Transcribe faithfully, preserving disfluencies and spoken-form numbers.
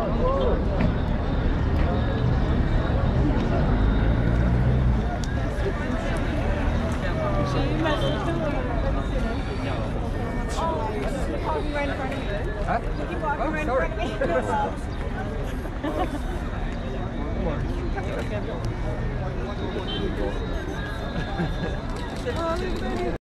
Walking right in front of you. Huh? You keep walking Oh, right sorry. in front of me. Oh, look at that.